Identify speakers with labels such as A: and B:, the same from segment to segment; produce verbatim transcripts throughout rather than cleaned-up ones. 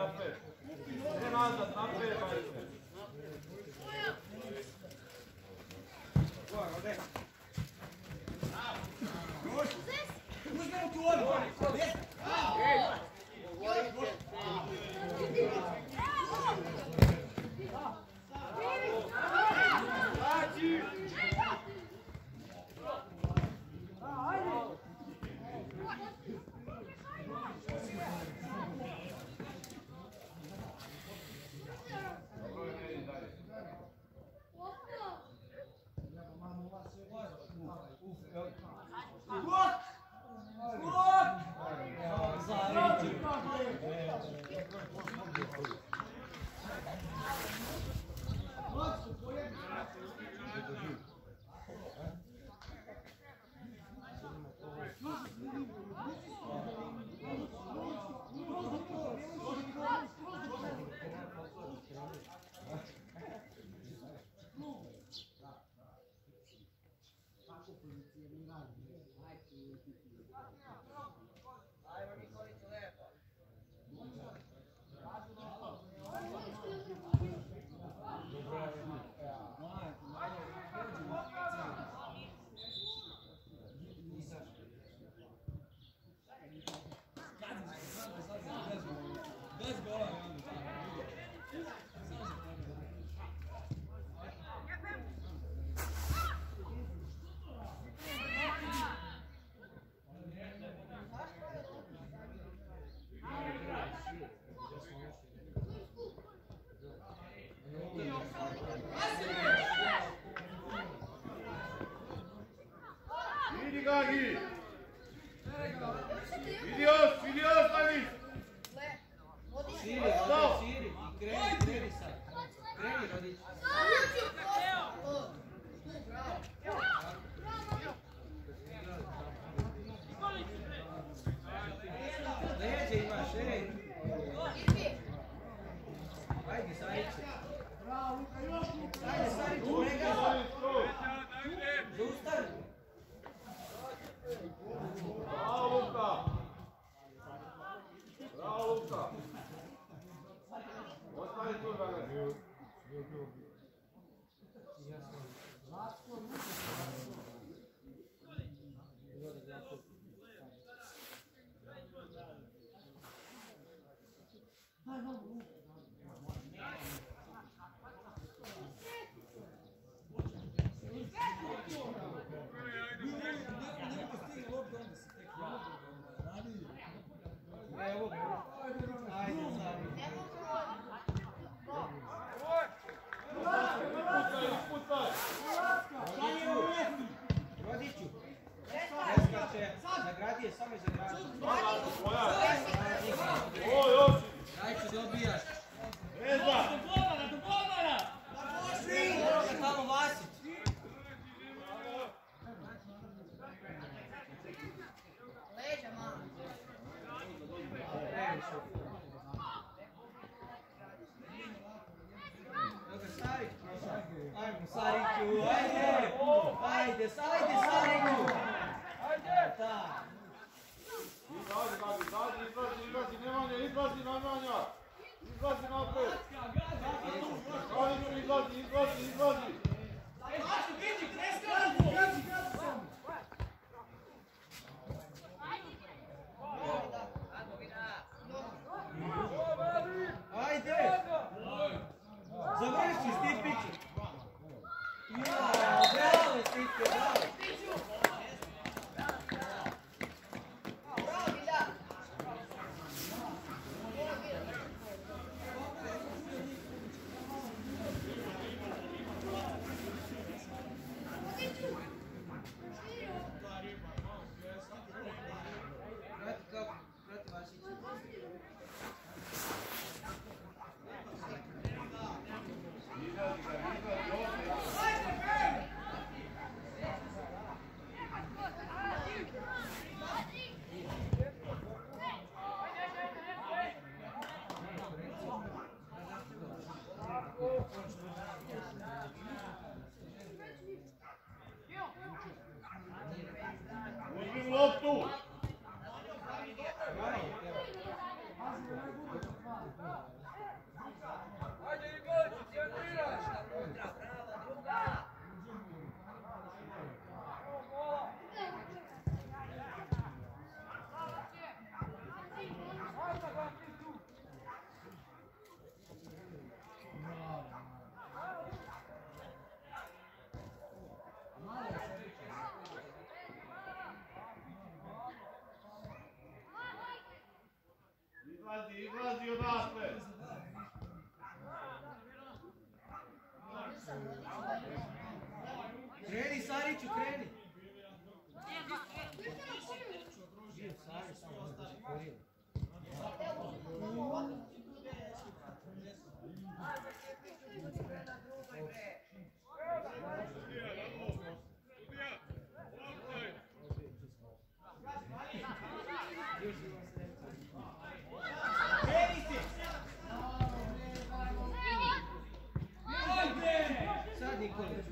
A: napred. Ne nazad, napred, majte.
B: Uzmemo tu odmah!
A: Gagi! Vidios, vidios, David!
B: Širi, ovdje širi i kreni, kreni sad. Kreni, rodić. Leđe imaš, ej! Ajde, Sariće. Ajde, Sariću, pregaza! Zaustavi!
A: Bravo, Luka! Bravo, Luka! Ostavi tu, Dragan.
B: Nagradi je, samo je zagradi.
A: O, Josip!
B: Rajču, dobijaš.
A: Reza!
B: Do golmana, do golmana! Može tamo Vasić.
C: Leđa, mama.
B: Dobro, Sarić. Ajmo, Sariću, ajde! Ajde, ajde, Sariću! Ajde! Da.
A: Izlazi, Gabi, izlazi, izlazi, izlazi, Nemanja, izlazi, Nemanja! Izlazi napred! Gabi, izlazi, izlazi, izlazi!
B: Ajde! Završi, Stipiću! Ja, bravo, Stipe, bravo!
A: izlazi odatle.
B: Kreni, Sariću, kreni. Živ, Sarić, korio. Sad Nikolić.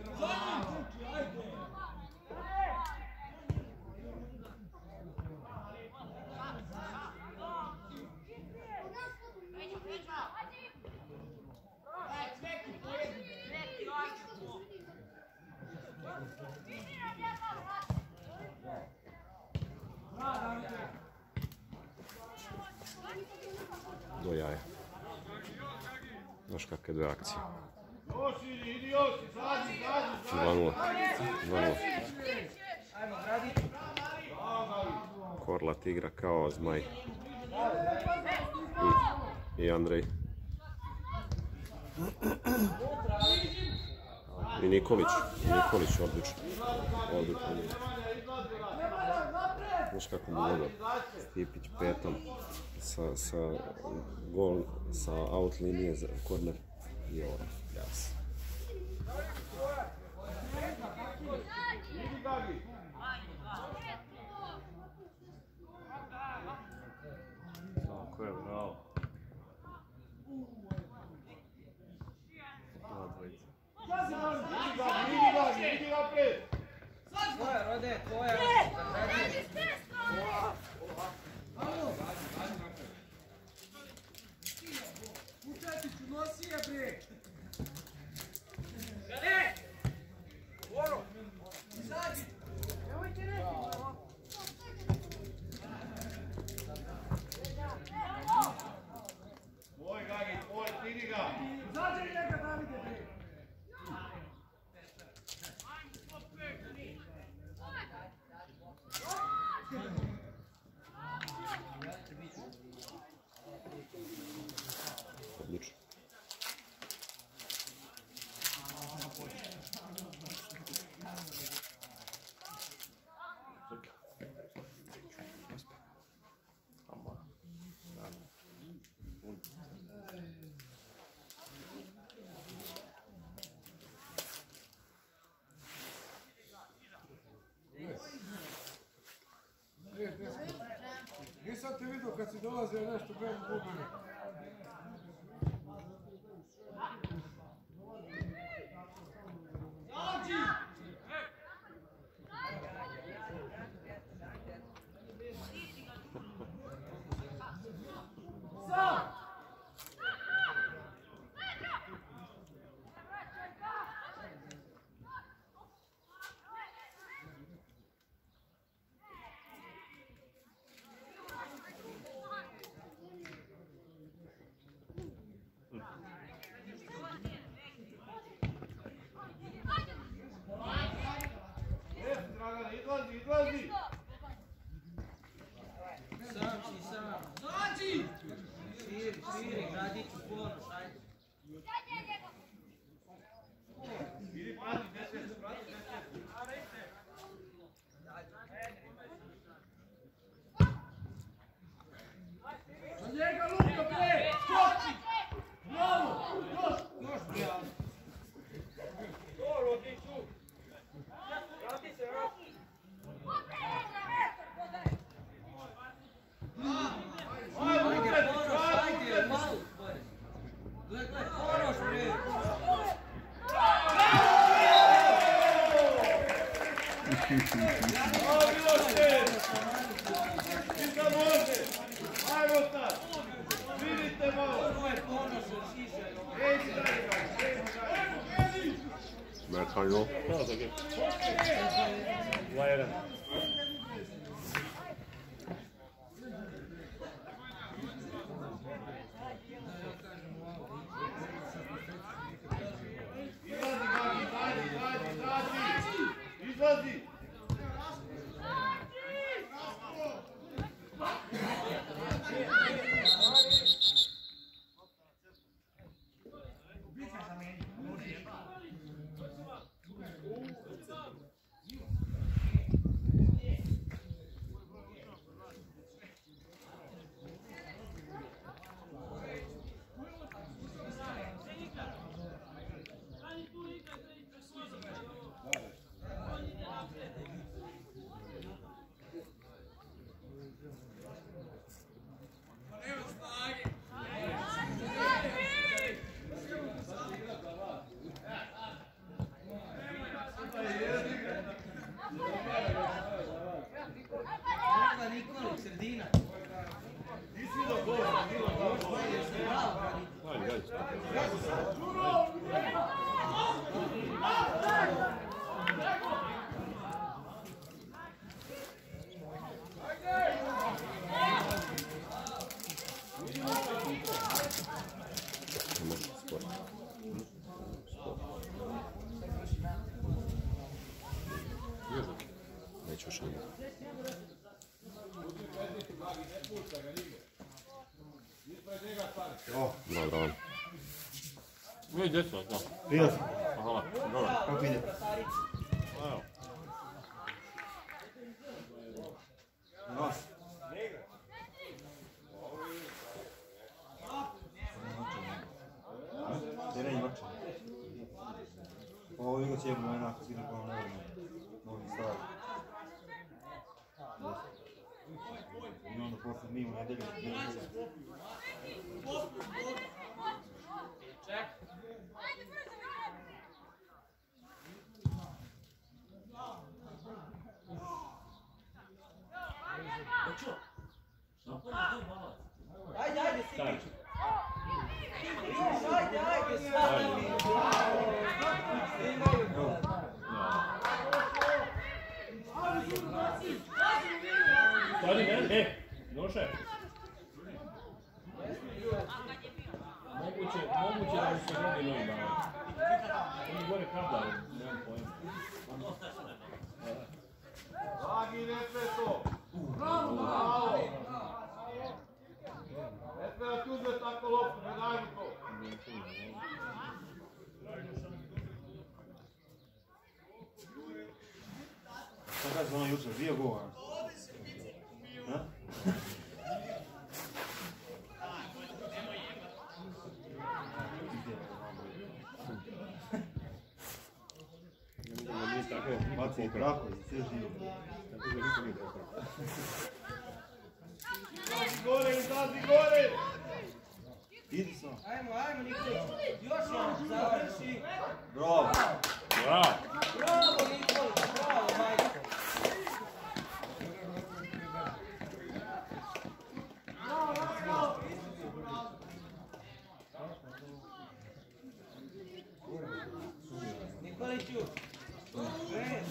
D: Do jaja. Znaš kakve dve akcije.
A: Još idi, idi još, izađi, izađi,
D: dva nula. dva nula.
B: Ajmo, gradi.
D: Korlat igra kao zmaj. I, i Andrej. I Nikolić. Nikolić, odlično. Odlično. Znaš kako mu mogao. Stipić petom sa, sa gol, sa out linije za korner. I ovo, jas. Tako je, bravo. Dva dvojica.
A: Idi ga, idi ga pred.
B: Tvoja, Rode, tvoja. Učetiću, nosi je, bre. Gane! Voro! Izađi! Nemojte reći.
A: Tvoj, Gagi, tvoj, idi ga.
B: Izađi njega, Davide, bre.
D: Odlično.
E: Nisam te vidio kad si dolazio nešto bez bubine.
A: Izlazi, izlazi!
B: Sam si, sam. Zađi! Širi, širi, gradiću, ponoš, ajde.
A: Idi, prati, deset, prati, deset.
E: Na njega luka, bre! Skoči! Bravo! Još! Još, bre!
B: Ajde, ponoš, ajde, malo. Gle, gle, ponoš, bre.
A: Ovo bilo sve! Nista može! Ajmo sad! Vidite malo!
B: Ovo je ponoš, šiša.
A: Ej, stari ga! Ej,
D: Merkanjo.
A: dva jedan. Izlazi, Gagi, izađi, izađi, izađi! Izlazi!
B: sredina.
A: Nisi do gola, bilo gola.
D: Ajde, daj. Sport. Neću šanje. Dobro, dobro.
A: Vidi djeco, da.
F: Vidio sam.
A: Aha, dobro.
F: Kako ide?
A: Evo.
F: Nos. Teren je vrčan. Ovo Igo će jedno jednako sigurno kao nevjerno. Novi stav. I onda posle mi u nedelju.
B: Ajde, ajde, Sipić. Ajde, ajde, stani.
A: Stani, ne, ne. Noše. Moguće, moguće da mi se mnogi novi dali. Oni gore kabla, nemam pojma. Dragi, ne sve to. Bravo, bravo. Ne sve da ti uzme tako loptu, ne daj mu to.
F: Šta kaže ono jučer, bio govor? Ha? Baci i krako i sve živo.
A: Izlazi gore, izlazi gore!
F: Idi sam.
B: Ajmo, ajmo, Nikolić. Još jedan, završi.
F: Bravo.
A: Bravo!
B: Bravo, Nikolić, bravo, majko. Nikoliću. Ne.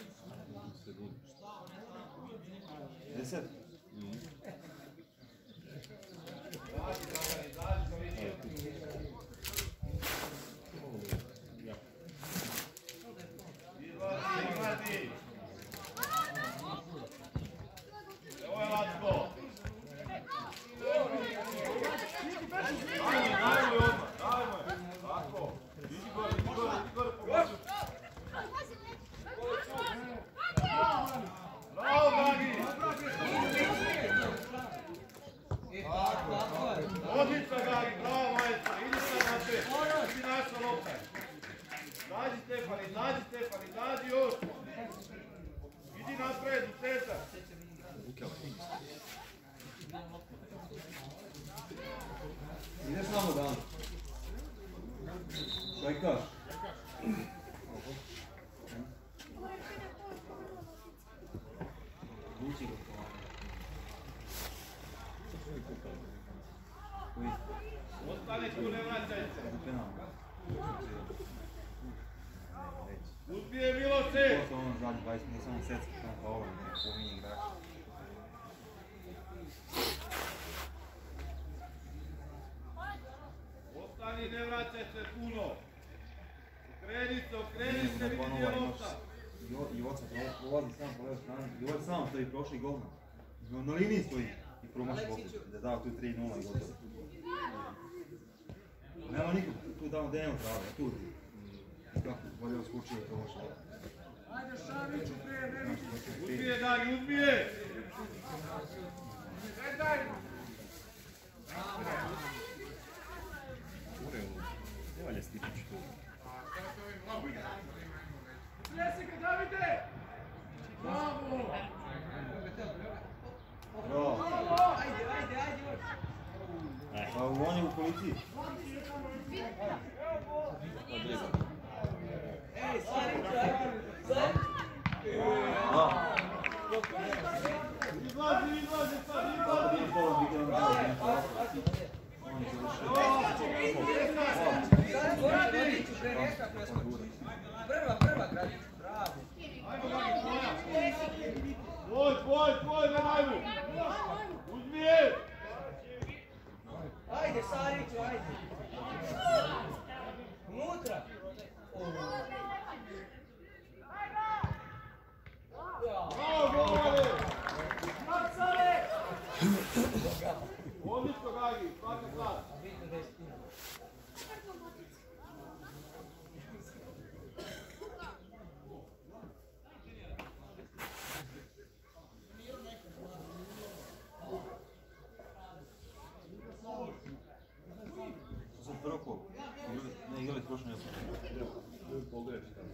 F: Deset.
A: Izlazi! Evo je Lacko! Ajmo, dajmo je odmah, dajmo je! Lacko! Idi gore, idi gore, idi gore, pogađu! Bravo, Dragi! Odlično, Dragi, bravo, maestro! Idi sad napred! Idi naša lopta! Izađi, Stefan, izađi, Stefan, izađi još! Idi napred, u centar!
F: Ideš samo dan. Čekaš. Vuči go to. Koji?
A: Ostane tu, ne vraćaj se!
F: Penal.
A: Uzbije Miloše!
F: Posle ono zadnji dvadeset minuta samo setski tamo pa ovo ne pominje igrača.
A: Ostani, ne vraćaj se puno! Okreni se, okreni se, vidi gdje je lopta!
F: I Joca prolazi sam po levoj strani. I ovaj sam stoji prošli gol. Na liniji stoji i promaši opet. Da dao tu tri nula i gotovo. Nema nikog, tu damo Dejano pravo, tu. I kako, bolje uskočio i promaši opet.
E: Ajde, Šaviću, prije, ne vidi.
A: Uzbije, Dagi, uzbije!
E: Ne daj!
D: Ne valja Stipić tu.
E: Plesi ga, Davide! Bravo!
F: Bravo.
B: Ajde, ajde, ajde još.
F: Pa on je u policiji.
B: Ej, Sariću, ajde. Sariću.
F: Da.
A: Izlazi, izlazi sad, Odlično, Gagi, svaka čast.
F: Sad prvo ko? Ne, igrali prošle ne
G: Pogledaj šta.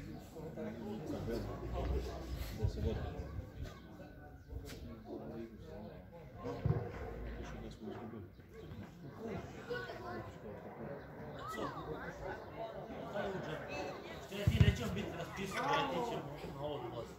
G: Deset godina. Da smo izgubili.
H: Što ti nećemo biti raspisani, ja ti ćemo na ovo dolaziti.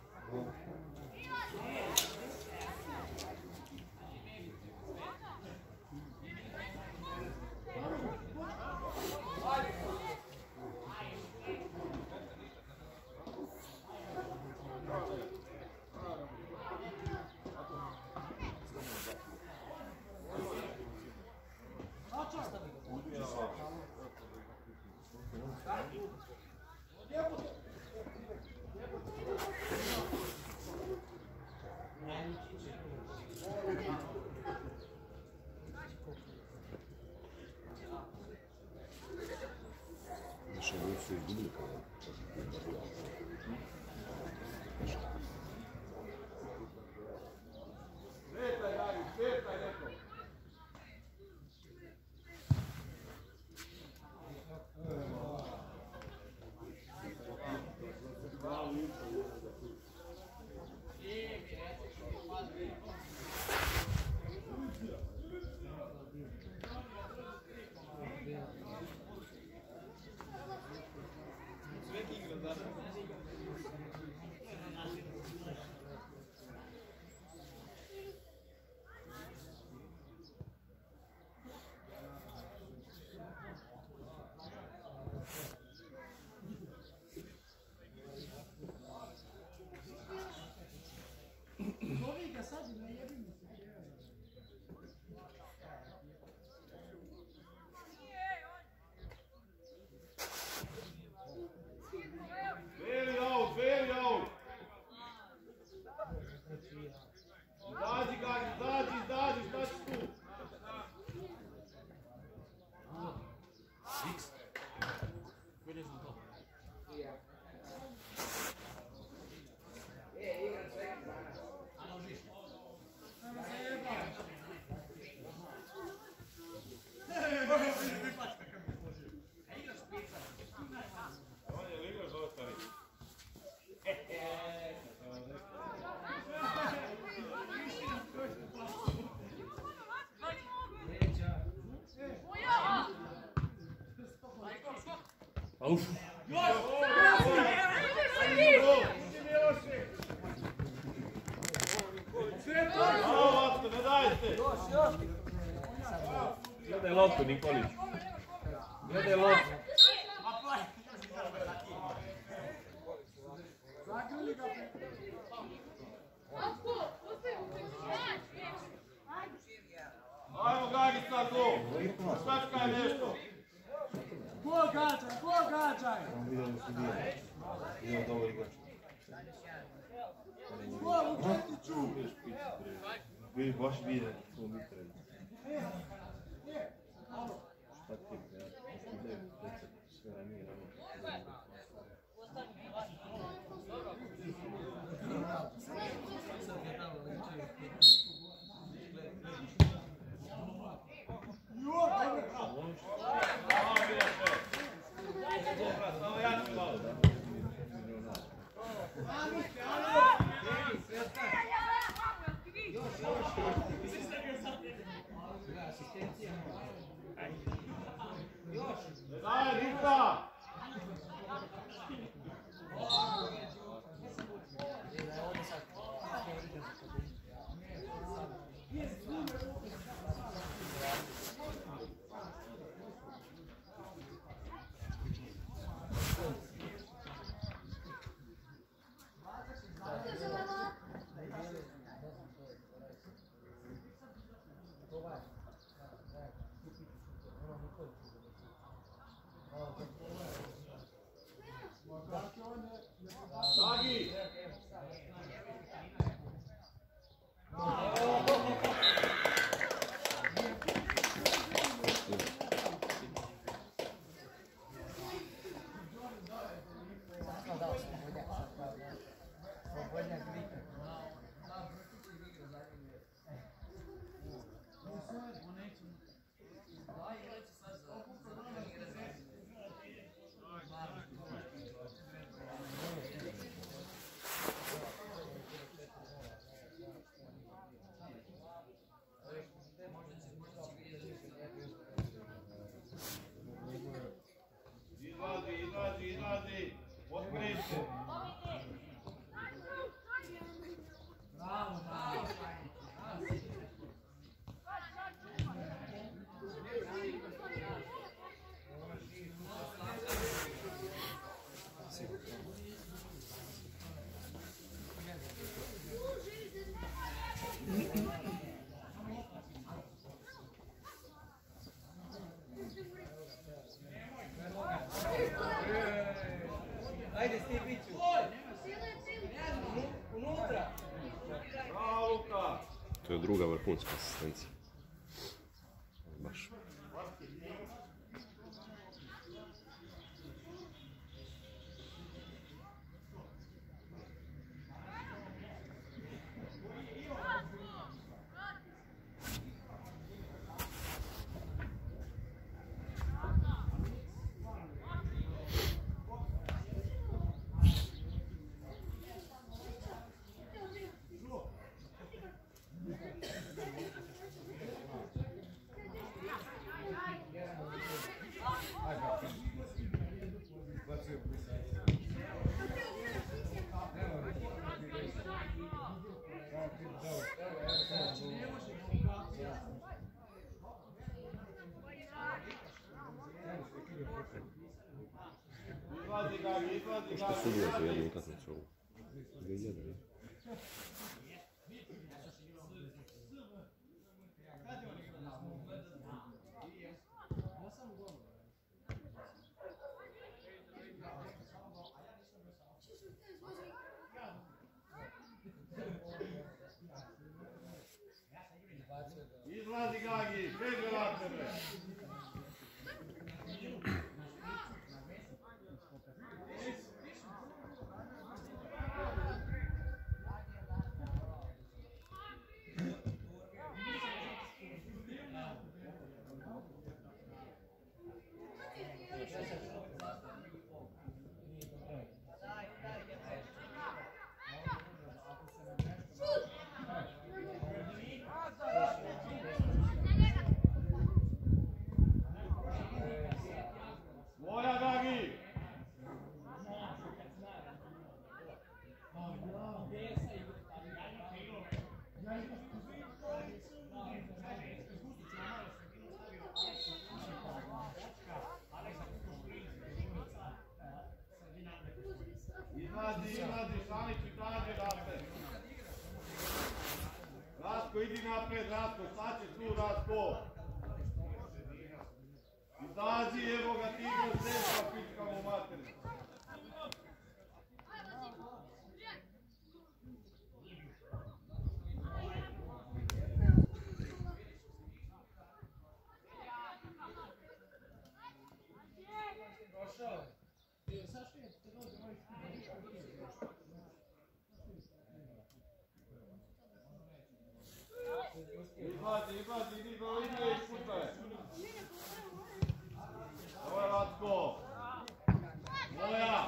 D: Naše ljudi su izgubili kada.
A: Svetaj, Gagi, svetaj neko. Very out, very out. Izađi, Gagi, izađi, izađi, šta ćeš tu? On je ligaš zostavi.
G: Auf!
A: Bravo, Vatko, ne dajte!
G: Gledaj loptu, Nikolić. Gledaj loptu.
A: Ajmo, Gagi, sad to! Sačkaj nešto!
E: Pogađaj, pogađaj!
F: On vidio da su dio. Vidio da ovo igrač.
E: Glavu Četiću!
F: Vidiš, baš vide.
G: Tu mi treba. Šta ti je, ja? Ide recept, sve ranije rano.
A: Samo ja ću malo. Daj, Luka!
D: vrhunska asistencija. Baš. Što sudija za jednu utakmicu ovu? dvije hiljade.
A: Izlazi Gagi, pređe na tebe. Moja Gagi! Izlazi, izlazi, Šanić izađe napred. Rasko, idi napred, Rasko, sad će tu Rasko. Izađi, evo ga ti do sredstva, pičkamo materinu. Izlazi, izlazi, idi do linije i putaj. Ovo je Ratko. Moja.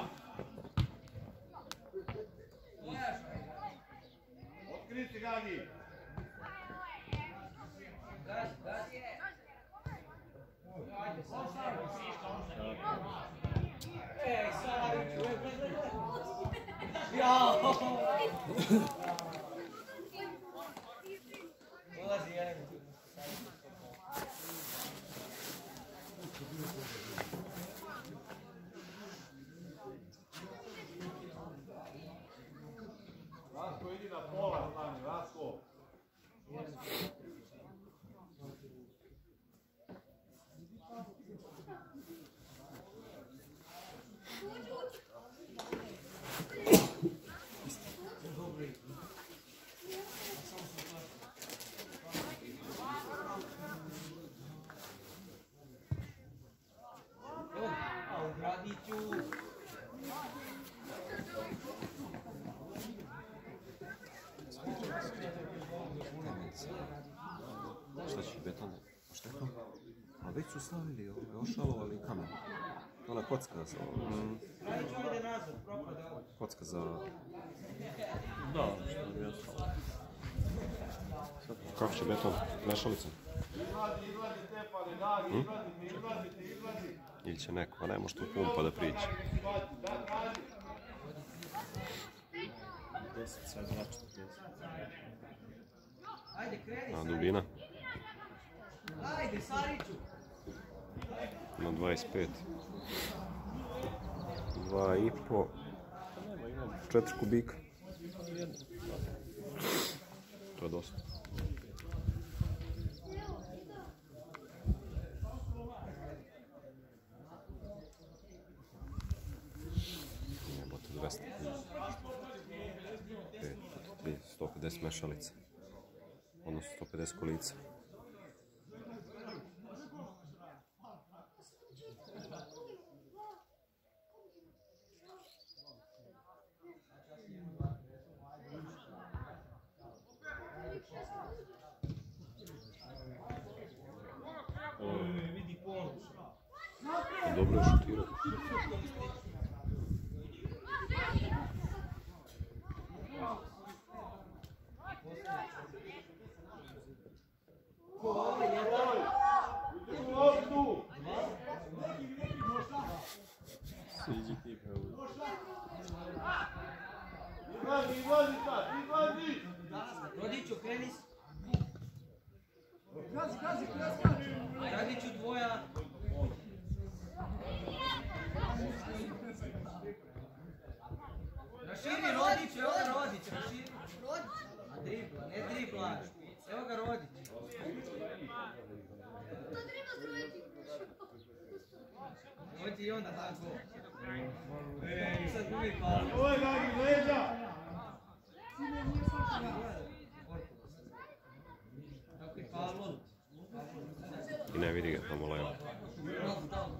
A: Otkri se, Gagi.
B: Ej, sad, jao! Ulazi jedan.
A: Rasko, idi na pola stani, Rasko.
B: A u gradiću.
D: Šta će beton? Šta je to? A već su stavili ove ošalovali kamen. Ona kocka za... Mm,
B: Gradiću ide nazad, propada ovo.
D: kocka za...
G: Da, što mi je ostalo.
D: Kako će beton? Mešalica?
A: Izlazi, izlazi, Stefane, Gagi, izlazite, izlazite, izlazi.
D: Ili će neko, a ne može tu pumpa da priđe.
A: Da, traži.
G: deset, sad znači deset.
B: Ajde, kreni,
D: A
B: Sariću.
D: dubina?
B: Ajde, Sariću.
D: Na dvadeset pet. Dva i po. Četiri kubika. To je dosta. Jebote, dvesta. pet puta tri, sto pedeset mešalica. Odnosno sto pedeset kolica.
B: Vidi poruč.
D: Dobro je šutirao.
G: Siđi ti pravo.
A: Izlazi, izlazi sad, izlazi!
B: Rodiću, kreni se.
E: Gazi, gazi, gazi, gazi.
B: Radiću dvoja. Raširi Rodić, evo ga Rodić, raširi. A dribla, ne dribla. Evo ga Rodić. Hoće i onda da gol. Ej, sad gubi palu.
A: Ovo je Gagi, leđa!
B: Kako je palu?
D: I ne vidi ga tamo levo.
B: Bravo,